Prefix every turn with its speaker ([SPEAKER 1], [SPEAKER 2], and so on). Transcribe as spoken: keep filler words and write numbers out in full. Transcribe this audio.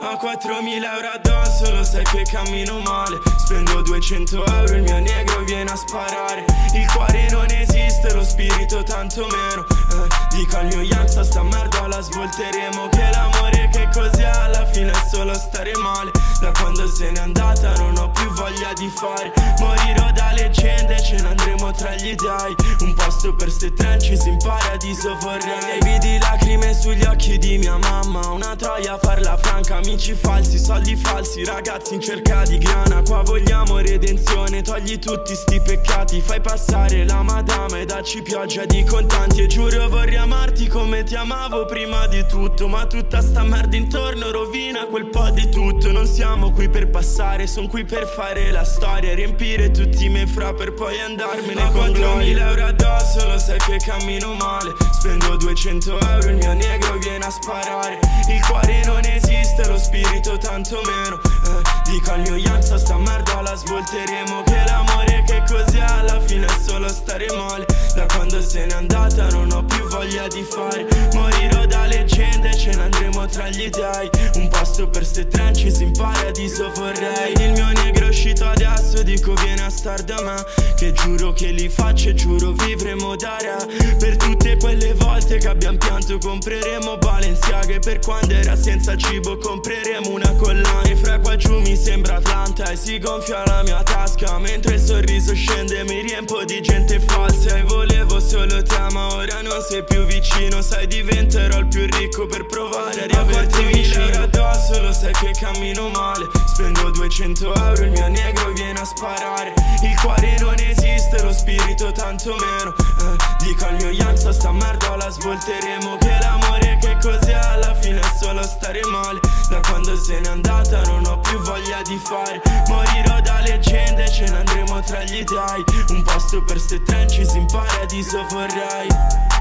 [SPEAKER 1] Ho quattromila euro addosso, lo sai che cammino male. Spendo duecento euro, il mio negro viene a sparare. Il cuore non esiste, lo spirito tanto meno. eh, Dico al mio Yamsa, sta merda la svolteremo. Che l'amore che cos'è alla fine è solo stare male. Da quando se n'è andata non ho più voglia di fare. Morirò da leggende, ce ne andremo tra gli dei. Un posto per ste trenches in paradiso vorrei. Vidi lacrime sugli occhi di mia mamma. Una troia a farla franca, amici falsi, soldi falsi, ragazzi in cerca di grana. Qua vogliamo redenzione, togli tutti sti peccati. Fai passare la madama e dacci pioggia di contanti. E giuro vorrei amarti come ti amavo prima di tutto, ma tutta sta merda intorno rovina quel po' di tutto. Non siamo qui per passare, son qui per fare la storia, riempire tutti i miei fra per poi andarmene con quattromila euro addosso, lo sai che cammino male. Spendo duecento euro, il mio negro viene a sparare. Il cuore non esiste, lo spirito tanto meno. eh, Dico al mio Yamsa, sta merda la svolteremo. Che l'amore che cos'è alla fine è solo stare male. Da quando se n'è andata non ho più voglia di fare. Morirò da leggende, ce ne andremo tra gli dei. Un posto per ste trenches in paradiso vorrei. Il mio negro è uscito adesso, dico viene a star da me. Che giuro che li faccio e giuro vivremo da re. Per tutte quelle volte che abbiamo pianto compreremo Balenciaga. E per quando era senza cibo compreremo una collana. E fra qua giù mi sembra Atlanta e si gonfia la mia tasca. Mentre il sorriso scende mi riempo di gente falsa. E volevo solo te ma ora non sei più vicino. Sai diventerò il più ricco per provare a riaverti vicino. Euro addosso, lo sai che cammino male. Spendo duecento euro, il mio negro viene a sparare. Il cuore non esiste, lo spirito tanto meno. eh, Dico al mio Yamsa, sta merda la svolteremo. Che l'amore che cos'è alla fine è solo stare male. Da quando se n'è andata non ho più voglia di fare. Morirò da leggende, ce ne andremo tra gli dei. Un posto per ste trenches in paradiso vorrei.